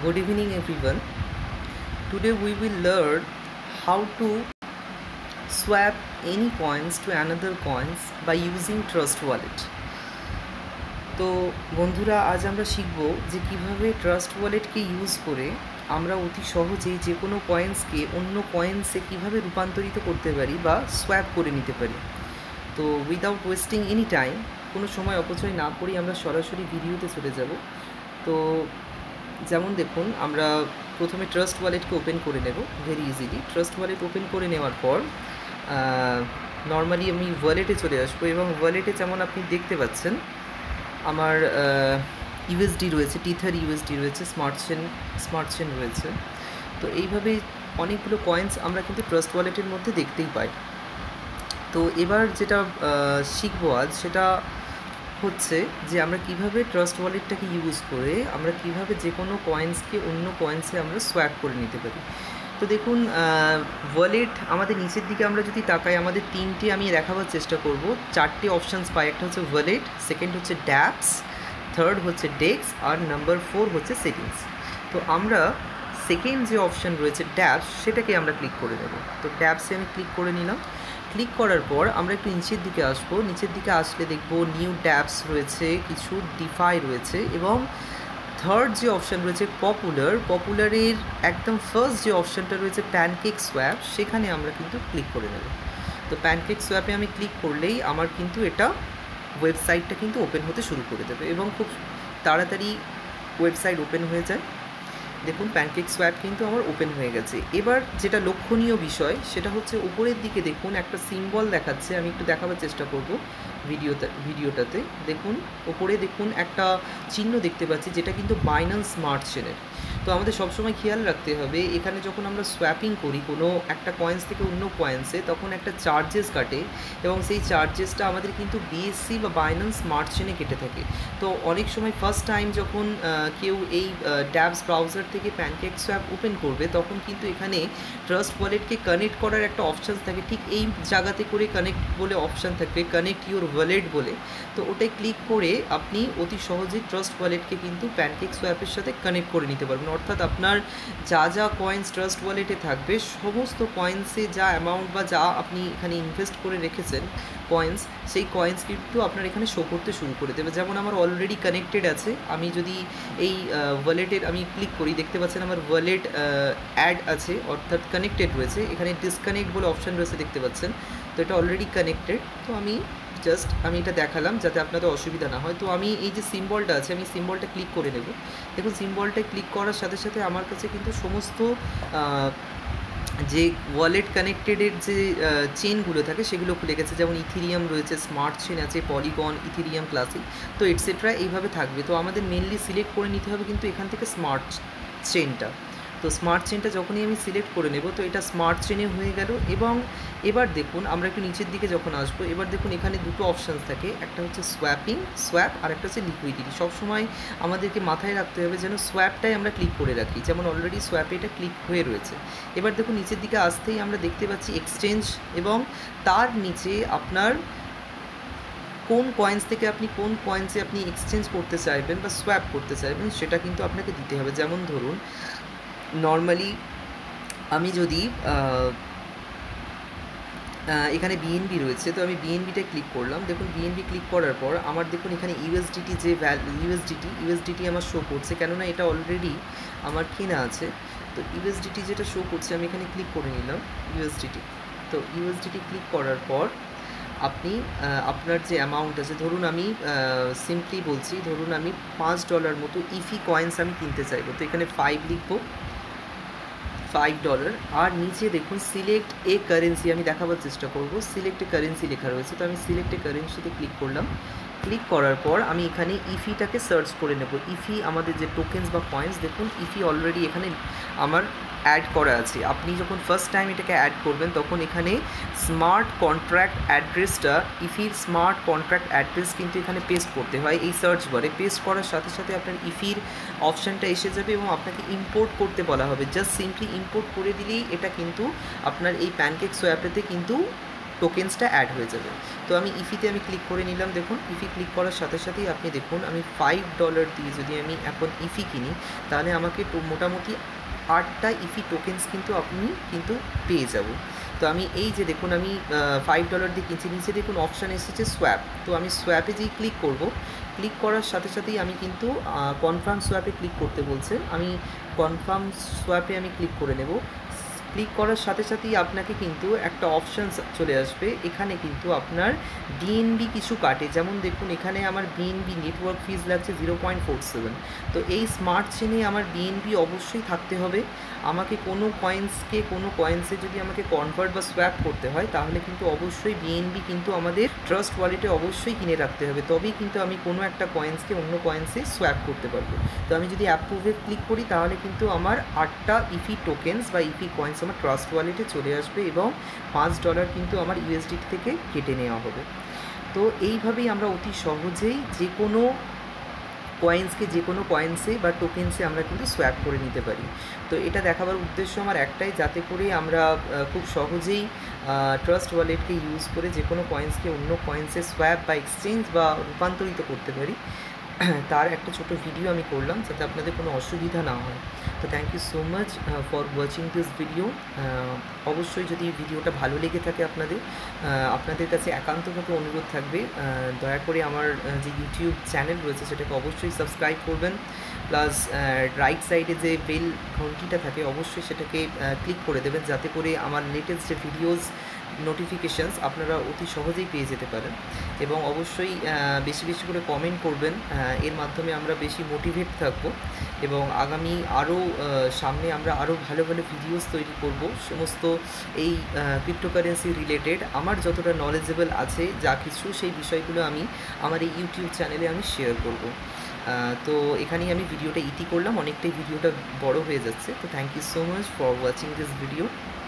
Good evening everyone. Today we will learn how to swap any coins to another coins by using trust wallet. তো বন্ধুরা, আজ আমরা শিখব যে কিভাবে ট্রাস্ট ওয়ালেটকে ইউজ করে আমরা অতি সহজেই যে কোনো কয়েন্সকে অন্য কয়েন্সে কিভাবে রূপান্তরিত করতে পারি বা সোয়াপ করে নিতে পারি। তো উইদাউট ওয়েস্টিং এনি টাইম, কোনো সময় অপচয় না করেই আমরা সরাসরি ভিডিওতে চলে যাব। তো যেমন দেখুন, আমরা প্রথমে ট্রাস্ট ওয়ালেটকে ওপেন করে নেব very easily. Trust wallet open করে নেওয়ার পর নর্মালি আমি ওয়ালেটে চলে আসবো এবং ওয়ালেটে যেমন আপনি দেখতে পাচ্ছেন আমার ইউএসডি রয়েছে, টিথার ইউএসডি রয়েছে, স্মার্ট চেন রয়েছে। তো এইভাবে অনেকগুলো কয়েন্স আমরা কিন্তু ট্রাস্ট ওয়ালেটের মধ্যে দেখতেই পাই। তো এবার যেটা শিখবো আজ সেটা হচ্ছে যে আমরা কিভাবে ট্রাস্ট ওয়ালেটটাকে ইউজ করে আমরা কিভাবে যে কোনো কয়েন্সকে অন্য কয়েন্সে আমরা সোয়াপ করে নিতে পারি। তো দেখুন, ওয়ালেট আমাদের নিচের দিকে আমরা যদি তাকাই, আমাদের তিনটে আমি দেখাবার চেষ্টা করব, চারটে অপশানস পাই। একটা হচ্ছে ওয়ালেট, সেকেন্ড হচ্ছে ড্যাপস, থার্ড হচ্ছে ডেস্ক, আর নাম্বার 4 হচ্ছে সেটিংস। তো আমরা সেকেন্ড যে অপশান রয়েছে ড্যাপস, সেটাকে আমরা ক্লিক করে দেবো। তো ড্যাপসে আমি ক্লিক করে নিলাম। ক্লিক করার পর আমরা একটু নিচের দিকে আসবো। নিচের দিকে আসলে দেখবো নিউ ড্যাপস রয়েছে, কিছু ডিফাই রয়েছে, এবং থার্ড যে অপশান রয়েছে পপুলারের একদম ফার্স্ট যে অপশানটা রয়েছে প্যানকেক সোয়াপ, সেখানে আমরা কিন্তু ক্লিক করে নেব। তো প্যানকেক সোয়াপে আমি ক্লিক করলেই আমার কিন্তু এটা ওয়েবসাইটটা কিন্তু ওপেন হতে শুরু করে দেবে এবং খুব তাড়াতাড়ি ওয়েবসাইট ওপেন হয়ে যায়। দেখুন, প্যানকেক সোয়াপ কিন্তু আমার ওপেন হয়ে গেছে। এবার যেটা লক্ষণীয় বিষয় সেটা হচ্ছে উপরের দিকে দেখুন একটা সিম্বল দেখাচ্ছে, আমি একটু দেখাবার চেষ্টা করব ভিডিওটাতে। দেখুন ওপরে দেখুন একটা চিহ্ন দেখতে পাচ্ছি, যেটা কিন্তু বাইন্যান্স স্মার্ট চেনের। তো আমাদের সবসময় খেয়াল রাখতে হবে, এখানে যখন আমরা সোয়াপিং করি কোনো একটা কয়েন্স থেকে অন্য কয়েন্সে, তখন একটা চার্জেস কাটে এবং সেই চার্জেসটা আমাদের কিন্তু বিএসসি বা বাইন্যান্স স্মার্ট চেনে কেটে থাকে। তো অনেক সময় ফার্স্ট টাইম যখন কেউ এই ড্যাপস ব্রাউজার থেকে প্যানকেক সোয়াপ ওপেন করবে, তখন কিন্তু এখানে ট্রাস্ট ওয়ালেটকে কানেক্ট করার একটা অপশান থাকে, ঠিক এই জায়গাতে করে কানেক্ট বলে অপশান থাকবে, কানেক্ট ইউর ওয়ালেট বলে। তো ওটাই ক্লিক করে আপনি অতি সহজেই ট্রাস্ট ওয়ালেটকে কিন্তু প্যানকেক সোয়াপের সাথে কানেক্ট করে নিতে পারবেন। অর্থাৎ আপনার যা যা কয়েন্স ট্রাস্ট ওয়ালেটে থাকবে, সমস্ত কয়েন্সে যা অ্যামাউন্ট বা যা আপনি এখানে ইনভেস্ট করে রেখেছেন কয়েন্স, সেই কয়েন্স কিন্তু আপনার এখানে শো করতে শুরু করে দেবে। যেমন আমার অলরেডি কানেক্টেড আছে, আমি যদি এই ওয়ালেটের আমি ক্লিক করি, দেখতে পাচ্ছেন আমার ওয়ালেট অ্যাড আছে, অর্থাৎ কানেক্টেড রয়েছে। এখানে ডিসকানেক্ট বলে অপশান রয়েছে, দেখতে পাচ্ছেন। তো এটা অলরেডি কানেক্টেড। তো আমি এটা দেখালাম যাতে আপনাদের অসুবিধা না হয়। তো আমি এই যে সিম্বলটা আছে, আমি সিম্বলটা ক্লিক করে নেব। দেখুন, সিম্বলটা ক্লিক করার সাথে সাথে আমার কাছে কিন্তু সমস্ত যে ওয়ালেট কানেক্টেডের যে চেনগুলো থাকে সেগুলো খুলে গেছে। যেমন ইথেরিয়াম রয়েছে, স্মার্ট চেন আছে, পলিগন, ইথেরিয়াম ক্লাসিক, তো এটসেট্রা এইভাবে থাকবে। তো আমাদের মেনলি সিলেক্ট করে নিতে হবে কিন্তু এখান থেকে স্মার্ট চেনটা। তো স্মার্ট চেনটা যখনই আমি সিলেক্ট করে নেব, তো এটা স্মার্ট চেনে হয়ে গেল। এবং এবার দেখুন আমরা একটু নিচের দিকে যখন আসবো, এবার দেখুন এখানে দুটো অপশানস থাকে, একটা হচ্ছে সোয়াপ, আর একটা হচ্ছে লিকুইডিটি। সবসময় আমাদেরকে মাথায় রাখতে হবে যেন সোয়াপটাই আমরা ক্লিক করে রাখি, যেমন অলরেডি সোয়াপে এটা ক্লিক হয়ে রয়েছে। এবার দেখুন নিচের দিকে আসতেই আমরা দেখতে পাচ্ছি এক্সচেঞ্জ, এবং তার নিচে আপনার কোন কয়েন্স থেকে আপনি কোন কয়েন্সে আপনি এক্সচেঞ্জ করতে চাইবেন বা সোয়াপ করতে চাইবেন, সেটা কিন্তু আপনাকে দিতে হবে। যেমন ধরুন নর্মালি আমি যদি এখানে বিএনবি রয়েছে, তো আমি বিএনবিটা ক্লিক করলাম। দেখুন বিএনবি ক্লিক করার পর আমার দেখুন এখানে ইউএসডিটি যে ইউএসডিটি আমার শো করছে, কেননা এটা অলরেডি আমার কেনা আছে। তো ইউএসডিটি যেটা শো করছে, আমি এখানে ক্লিক করে নিলাম ইউএসডিটি। তো ইউএসডিটি ক্লিক করার পর আপনি আপনার যে অ্যামাউন্ট আছে, ধরুন আমি সিম্পলি বলছি, ধরুন আমি $5 মতো ইফি কয়েন্স আমি কিনতে চাইবো। তো এখানে 5 লিখবো, $5। আর নিচে দেখুন সিলেক্ট এ কারেন্সি, আমি দেখাবার চেষ্টা করব। সিলেক্ট এ কারেন্সি লেখা রয়েছে, তো আমি সিলেক্ট এ কারেন্সিতে ক্লিক করলাম। ক্লিক করার পর আমি এখানে ইফিটাকে সার্চ করে নেব। ইফি আমাদের যে টোকেন্স বা কয়েন্স, দেখুন ইফি অলরেডি এখানে আমার অ্যাড করা আছে। আপনি যখন ফার্স্ট টাইম এটাকে অ্যাড করবেন, তখন এখানে স্মার্ট কন্ট্রাক্ট অ্যাড্রেসটা, ইফির স্মার্ট কন্ট্রাক্ট অ্যাড্রেস কিন্তু এখানে পেস্ট করতে হয় এই সার্চ বারে। পেস্ট করার সাথে সাথে আপনার ইফির অপশানটা এসে যাবে এবং আপনাকে ইম্পোর্ট করতে বলা হবে। জাস্ট সিম্পলি ইম্পোর্ট করে দিলেই এটা কিন্তু আপনার এই প্যানকেক সোয়াপেতে কিন্তু টোকেন্সটা অ্যাড হয়ে যাবে। তো আমি ইফিতে আমি ক্লিক করে নিলাম। দেখুন ইফি ক্লিক করার সাথে সাথেই আপনি দেখুন আমি $5 দিয়ে যদি আমি এখন ইফি কিনি তাহলে আমাকে মোটামুটি 8টা ইফি টোকেন্স কিন্তু আপনি কিন্তু পেয়ে যাব। তো আমি এই যে দেখুন আমি $5 দিয়ে কিনছি, নিচে দেখুন অপশান এসেছে সোয়াপ। তো আমি সোয়াপে যেই ক্লিক করব, ক্লিক করার সাথে সাথেই আমি কিন্তু কনফার্ম সোয়াপে ক্লিক করতে বলছে, আমি কনফার্ম সোয়াপে আমি ক্লিক করে নেব। ক্লিক করার সাথে সাথেই আপনাকে কিন্তু একটা অপশান চলে আসবে, এখানে কিন্তু আপনার বিএনবি কিছু কাটে। যেমন দেখুন এখানে আমার বিএনবি নেটওয়ার্ক ফিজ লাগছে 0.47। তো এই স্মার্ট চেনে আমার বিএনবি অবশ্যই থাকতে হবে। আমাকে কোনো কয়েন্সে যদি আমাকে কনভার্ট বা সোয়াপ করতে হয় তাহলে কিন্তু অবশ্যই বিএনবি কিন্তু আমাদের ট্রাস্ট ওয়ালেটে অবশ্যই কিনে রাখতে হবে, তবেই কিন্তু আমি কোনো একটা কয়েন্সকে অন্য কয়েন্সে সোয়াপ করতে পারবো। তো আমি যদি অ্যাপ্রুভে ক্লিক করি তাহলে কিন্তু আমার 8টা ইফি টোকেন্স বা ইফি কয়েন্স আমার ট্রাস্ট ওয়ালেটে চলে আসবে এবং $5 কিন্তু আমার ইউএসডি থেকে কেটে নেওয়া হবে। তো এইভাবেই আমরা অতি সহজেই যে কোনো কয়েন্সে বা টোকেন্সে আমরা কিন্তু সোয়াপ করে নিতে পারি। তো এটা দেখাবার উদ্দেশ্য আমার একটাই, যাতে করে আমরা খুব সহজেই ট্রাস্ট ওয়ালেটকে ইউজ করে যে কোনো কয়েন্সকে অন্য কয়েন্সে সোয়াপ বা এক্সচেঞ্জ বা রূপান্তরিত করতে পারি। তার একটা ছোট ভিডিও আমি করলাম যাতে আপনাদের কোনো অসুবিধা না হয়। তো thank you so much for watching this video. অবশ্যই যদি ভিডিওটা ভালো লেগে থাকে আপনাদের কাছে একান্তভাবে অনুরোধ থাকবে, দয়া করে আমার যে ইউটিউব চ্যানেল রয়েছে সেটাকে অবশ্যই সাবস্ক্রাইব করবেন, প্লাস রাইট সাইডে যে বেল ঘন্টিটা থাকে অবশ্যই সেটাকে ক্লিক করে দেবেন, যাতে করে আমার লেটেস্ট যে ভিডিওস নোটিফিকেশানস আপনারা অতি সহজেই পেয়ে যেতে পারেন। এবং অবশ্যই বেশি বেশি করে কমেন্ট করবেন, এর মাধ্যমে আমরা বেশি মোটিভেট থাকবো এবং আগামী সামনে আমরা আরও ভালো ভালো ভিডিওস তৈরি করব সমস্ত এই ক্রিপ্টোকারেন্সি রিলেটেড। আমার যতটা নলেজেবল আছে যা কিছু সেই বিষয়গুলো আমি আমার এই ইউটিউব চ্যানেলে আমি শেয়ার করব। তো এখানেই আমি ভিডিওটা ইতি করলাম, অনেকটাই ভিডিওটা বড় হয়ে যাচ্ছে। তো thank you so much for watching this video.